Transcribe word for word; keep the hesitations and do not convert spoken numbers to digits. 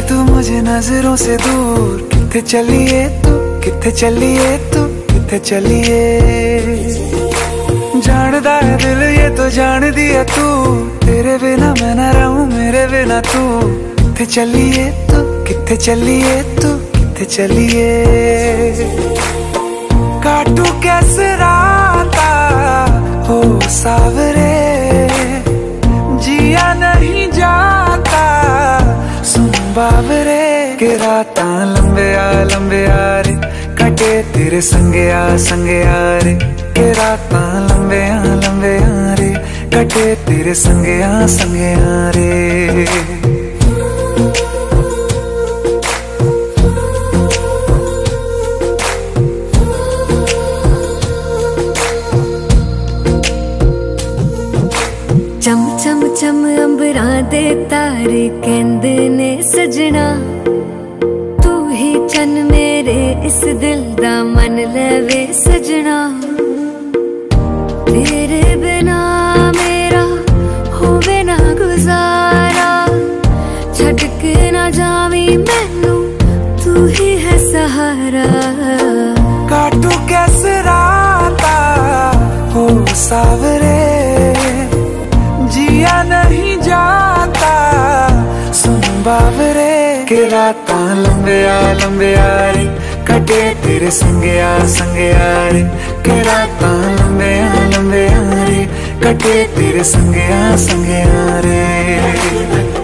तू मुझे नजरों से दूर, किथे चलिए तू, किथे चलिए तू, किथे चलिए। जानदा है दिल ये तो जान दिया तू, तेरे बिना मैं ना रहूं मेरे बिना तू। किथे चलिए तू, किथे चलिए तू, किथे चलिए। काटू कैसे राता हो सावरे, जिया नहीं जाता सुन बावरे। के राता लंबे आ लंबे आ रे, कटे तेरे संगे आ संगे आ रे। के राता लंबे आ लंबे आ रे, कटे तेरे संगे आ संगे आ रे। चम चम चम अंबरां दे तारे कहंदे ने सजना, तू ही चन मेरे इस दिल दा मन लवे सजना। तेरे बिना मेरा होवे ना गुजारा, छड़ के ना जावी मैनू तू ही है सहारा। काटू कैसे राता हो सावरे, जिया नहीं जाता सुन बावरे। के राता लंबे आ लंबे आ रे, कटे तेरे संगे आ संगे आ रे। के राता लंबे आ लंबे आ रे, कटे तेरे संगे आ संगे आ रे।